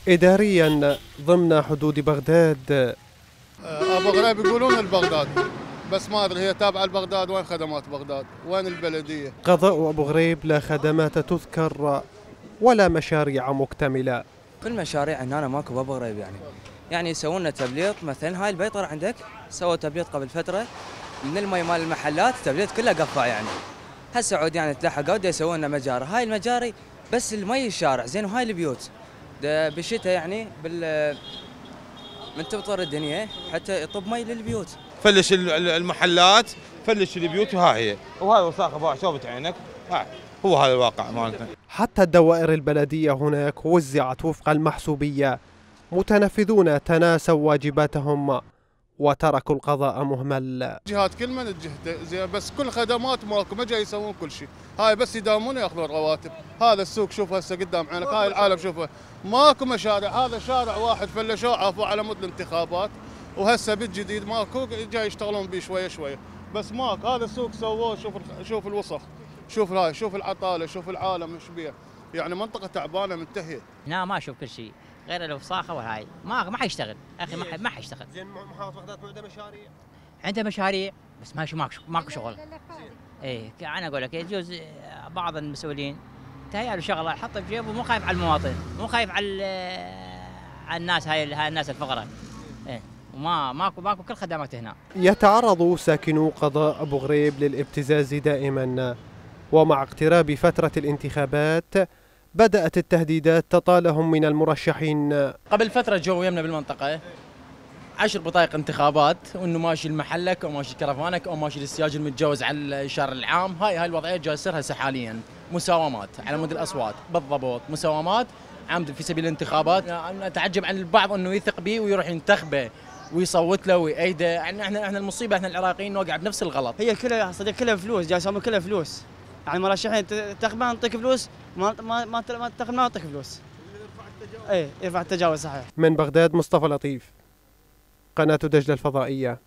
إداريا ضمن حدود بغداد. أبو غريب يقولون البغداد، بس ما أدري هي تابعة لبغداد. وين خدمات بغداد؟ وين البلدية؟ قضاء أبو غريب لا خدمات تذكر ولا مشاريع مكتملة. كل مشاريع هنا ماكو بأبو غريب يعني يسوون لنا تبليط. مثلا هاي البيطر عندك سووا تبليط قبل فترة من المي مال المحلات، التبليط كله قفع يعني. هسه عود يعني تلحقوا ودا يسوون لنا مجاري. هاي المجاري بس المي الشارع زين، وهاي البيوت ده بالشتاء يعني من تبطر الدنيا حتى يطب مي للبيوت. فلش المحلات، فلش البيوت، وها هي وهاي وساخه باع شوفة عينك. هو هذا الواقع مالتنا. حتى الدوائر البلدية هناك وزعت وفق المحسوبية، متنفذون تناسوا واجباتهم وتركوا القضاء مهمل. جهات كل من الجهة بس كل خدمات ماكو، ما جاي يسوون كل شيء. هاي بس يداومون ياخذون رواتب. هذا السوق شوف هسه قدام عينك، هاي العالم شوفه ماكو مشاريع. هذا شارع واحد فلشوه عافوا على مود الانتخابات، وهسه بالجديد ماكو جاي يشتغلون به شويه شويه. بس ماكو هذا السوق سووه. شوف الوسخ، شوف هاي، شوف العطاله، شوف العالم ايش بيه. يعني منطقه تعبانه منتهيه. لا ما اشوف كل شيء غير الوساخه وهاي ما حيشتغل اخي، ما حيشتغل. زين محافظة بغداد عنده مشاريع؟ عنده مشاريع بس ماكو شغل. ايه انا اقول لك يجوز بعض المسؤولين تهيأ شغله حطه في جيبه، مو خايف على المواطن، مو خايف على الناس، هاي الناس الفقراء. ايه وما ماكو كل خدمات هنا. يتعرض ساكنو قضاء أبو غريب للابتزاز دائما، ومع اقتراب فترة الانتخابات بدأت التهديدات تطالهم من المرشحين. قبل فترة جو يمنا بالمنطقة 10 بطايق انتخابات، وانه ماشي لمحلك او ماشي كرفانك او ماشي للسياج المتجوز على الشارع العام. هاي الوضعية جالس تصير هسه حاليا. مساومات على مود الاصوات، بالضبط مساومات عمد في سبيل الانتخابات. انا اتعجب عن البعض انه يثق به ويروح ينتخبه ويصوت له ويأيده. يعني احنا المصيبة احنا العراقيين نوقع بنفس الغلط. هي كلها صدق كلها فلوس، جاي يسوون كلها فلوس. يعني مرشحين تنتخبه نعطيك فلوس، ما تنتخب ما نعطيك فلوس. ايه يرفع التجاوز صحيح. من بغداد مصطفى لطيف، قناة دجلة الفضائية.